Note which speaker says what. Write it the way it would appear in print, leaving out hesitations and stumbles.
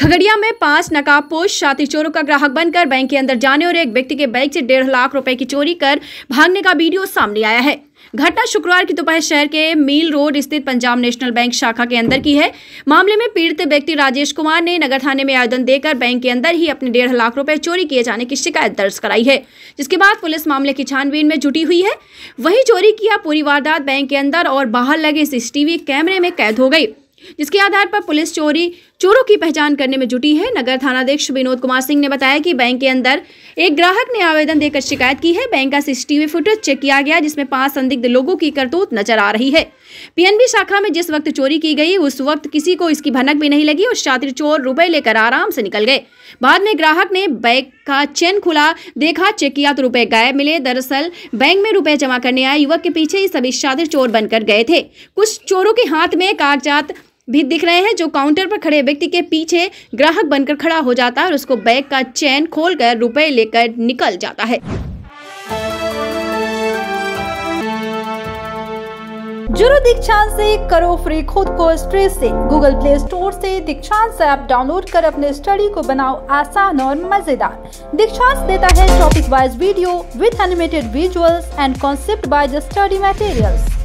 Speaker 1: खगड़िया में 5 नकाबपोश शातिर चोरों का ग्राहक बनकर बैंक के अंदर जाने और एक व्यक्ति के बैग से 1.5 लाख रुपए की चोरी कर भागने का वीडियो सामने आया है। घटना शुक्रवार की दोपहर शहर के मील रोड स्थित पंजाब नेशनल बैंक शाखा के अंदर की है। मामले में पीड़ित व्यक्ति राजेश कुमार ने नगर थाने में आवेदन देकर बैंक के अंदर ही अपने 1.5 लाख रुपए चोरी किए जाने की शिकायत दर्ज कराई है, जिसके बाद पुलिस मामले की छानबीन में जुटी हुई है। वहीं चोरी किया पूरी वारदात बैंक के अंदर और बाहर लगे सीसीटीवी कैमरे में कैद हो गई, जिसके आधार पर पुलिस चोरों की पहचान करने में जुटी है। नगर थानाध्यक्ष विनोद कुमार सिंह ने बताया कि बैंक के अंदर एक ग्राहक ने आवेदन देकर शिकायत की है। बैंक का सीसीटीवी फुटेज चेक किया गया, जिसमें 5 संदिग्ध लोगों की करतूत नजर आ रही है। पीएनबी शाखा में जिस वक्त चोरी की गई उस वक्त किसी को इसकी भनक भी नहीं लगी और शातिर चोर रुपए लेकर आराम से निकल गए। बाद में ग्राहक ने बैंक का चेन खुला देखा, चेक किया तो रुपए गायब मिले। दरअसल बैंक में रुपए जमा करने आए युवक के पीछे ही सभी शातिर चोर बनकर गए थे। कुछ चोरों के हाथ में कागजात भी दिख रहे हैं, जो काउंटर पर खड़े व्यक्ति के पीछे ग्राहक बनकर खड़ा हो जाता है और उसको बैग का चेन खोलकर रुपए लेकर निकल जाता है।
Speaker 2: जुड़ो दीक्षांत से, करो फ्री खुद को स्ट्रेस से। गूगल प्ले स्टोर से दीक्षांत ऐप डाउनलोड कर अपने स्टडी को बनाओ आसान और मजेदार। दीक्षांत देता है topic wise video with animated visuals and concept by the study materials.